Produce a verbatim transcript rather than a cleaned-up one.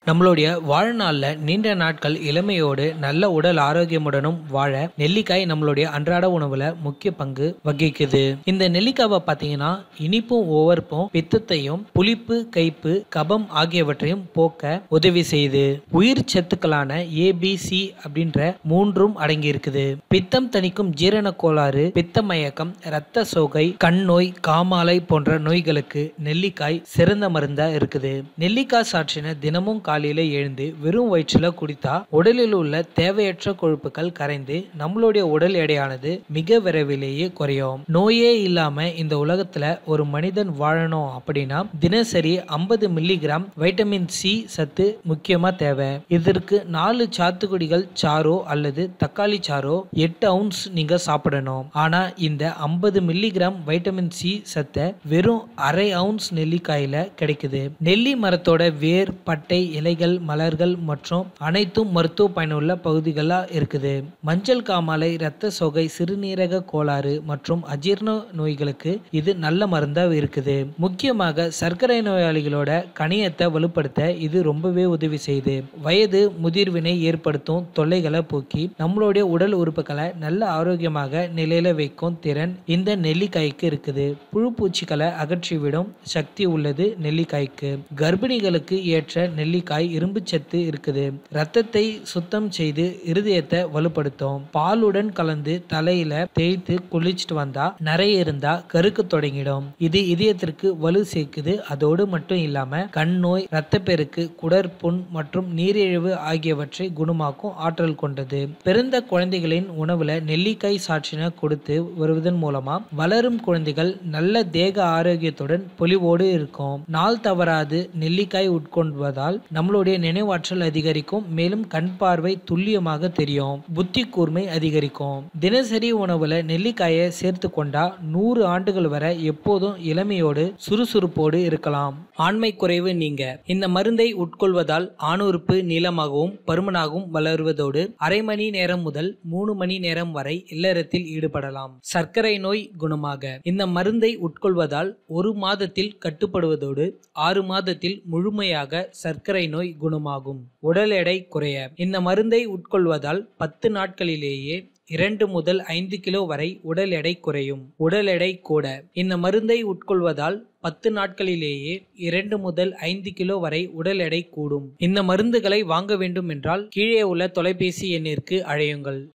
நம்மளுடைய வாழ்நாள்ல நீண்ட நாட்கள் இளமையோடு நல்ல உடல் ஆரோக்கியமுடனும் வாழ நெல்லிக்காய் நம்மளுடைய அன்றாட உணவுல முக்கிய பங்கு வகிக்குது. இந்த நெல்லிக்காவை பார்த்தீங்கன்னா இனிப்பும் உவர்ப்பும் பித்தத்தையும் புளிப்பு கைப்பு கபம் ஆகியவற்றையும் போக்க உதவி செய்யுது. உயிர் சத்துக்களான ஏ பி சி அப்படின்ற மூன்றும் அடங்கி இருக்குது. பித்தம் தணிக்கும் ஜீரண கோளாறு, பித்த மயக்கம், இரத்த சோகை, கண் நோய், காமாலை போன்ற நோய்களுக்கு நெல்லிக்காய் சிறந்த மருந்தா இருக்குது. நெல்லிக்காய் சாற்றின தினமும் காலையில எழுந்து வெறும் வயிற்றுல குடித்தா உடலில் உள்ள தேவையற்ற கொழுப்புகள் கரைந்து நம்மளுடைய உடல் எடையானது மிக விரைவிலேயே குறையும். நோயே இல்லாம இந்த உலகத்துல ஒரு மனிதன் வாழணும் அப்படின்னா தினசரி ஐம்பது மில்லிகிராம் வைட்டமின் சி சத்து முக்கியமா தேவை. இதற்கு நாலு சாத்துக்குடிகள் சாறோ அல்லது தக்காளி சாறோ எட்டு அவுன்ஸ் நீங்க சாப்பிடணும். ஆனா இந்த ஐம்பது மில்லிகிராம் வைட்டமின் சி சத்தை வெறும் அரை அவுன்ஸ் நெல்லிக்காயில கிடைக்குது. நெல்லி மரத்தோட வேர், பட்டை, இலைகள், மலர்கள் மற்றும் அனைத்தும் மருத்துவ பயனுள்ள பகுதிகளா இருக்குது. மஞ்சள் காமாலை, இரத்த சோகை, சிறுநீரக கோளாறு மற்றும் அஜீரண நோய்களுக்கு இது நல்ல மருந்தா இருக்குது. முக்கியமாக சர்க்கரை நோயாளிகளோட கணையத்தை வலுப்படுத்த இது ரொம்பவே உதவி செய்யுது. வயது முதிர்வினை ஏற்படுத்தும் தொல்லைகளை போக்கி நம்மளுடைய உடல் உறுப்புகளை நல்ல ஆரோக்கியமாக நிலையில வைக்கும் திறன் இந்த நெல்லிக்காய்க்கு இருக்குது. புழு பூச்சிகளை அகற்றிவிடும் சக்தி உள்ளது நெல்லிக்காய்க்கு. கர்ப்பிணிகளுக்கு ஏற்ற நெல்லிக்காய் இரும்பு சத்து இருக்குது. ரத்தத்தை சுத்தம் செய்து இருதயத்தை வலுப்படுத்தும். பாலுடன் கலந்து தலையில தேய்த்து குளிச்சுட்டு வந்தா நிறைய இருந்தா கருக்கு தொடங்கிடும். இது இதயத்திற்கு வலு சேர்க்குது. அதோடு மட்டும் இல்லாம கண் நோய், இரத்தப்பெருக்கு, குடற்புண் மற்றும் நீரிழிவு ஆகியவற்றை குணமாக்கும் ஆற்றல் கொண்டது. பிறந்த குழந்தைகளின் உணவுல நெல்லிக்காய் சாற்றின கொடுத்து வருவதன் மூலமா வளரும் குழந்தைகள் நல்ல தேக ஆரோக்கியத்துடன் பொலிவோடு இருக்கும். நாள் தவறாது நெல்லிக்காய் உட்கொள்வதால் நம்மளுடைய நினைவாற்றல் அதிகரிக்கும். மேலும் கண் பார்வை துல்லியமாக தெரியும். புத்தி கூர்மை அதிகரிக்கும். தினசரி உணவுல நெல்லிக்காயை சேர்த்து கொண்டா நூறு ஆண்டுகள் வரை எப்போதும் இளமையோடு சுறுசுறுப்போடு இருக்கலாம். ஆண்மை குறைவு நீங்க இந்த மருந்தை உட்கொள்வதால் ஆணுறுப்பு நீளமாகவும் பருமனாகவும் வளருவதோடு அரை மணி நேரம் முதல் மூணு மணி நேரம் வரை இல்லறத்தில் ஈடுபடலாம். சர்க்கரை நோய் குணமாக இந்த மருந்தை உட்கொள்வதால் ஒரு மாதத்தில் கட்டுப்படுவதோடு ஆறு மாதத்தில் முழுமையாக சர்க்கரை நோய் குணமாகும். உடல் எடை குறைய இந்த மருந்தை உட்கொள்வதால் பத்து நாட்களிலேயே இரண்டு முதல் ஐந்து கிலோ வரை உடல் எடை குறையும். உடல் எடை கூட இந்த மருந்தை உட்கொள்வதால் பத்து நாட்களிலேயே இரண்டு முதல் ஐந்து கிலோ வரை உடல் எடை கூடும். இந்த மருந்துகளை வாங்க வேண்டும் என்றால் கீழே உள்ள தொலைபேசி எண்ணிற்கு அழையுங்கள்.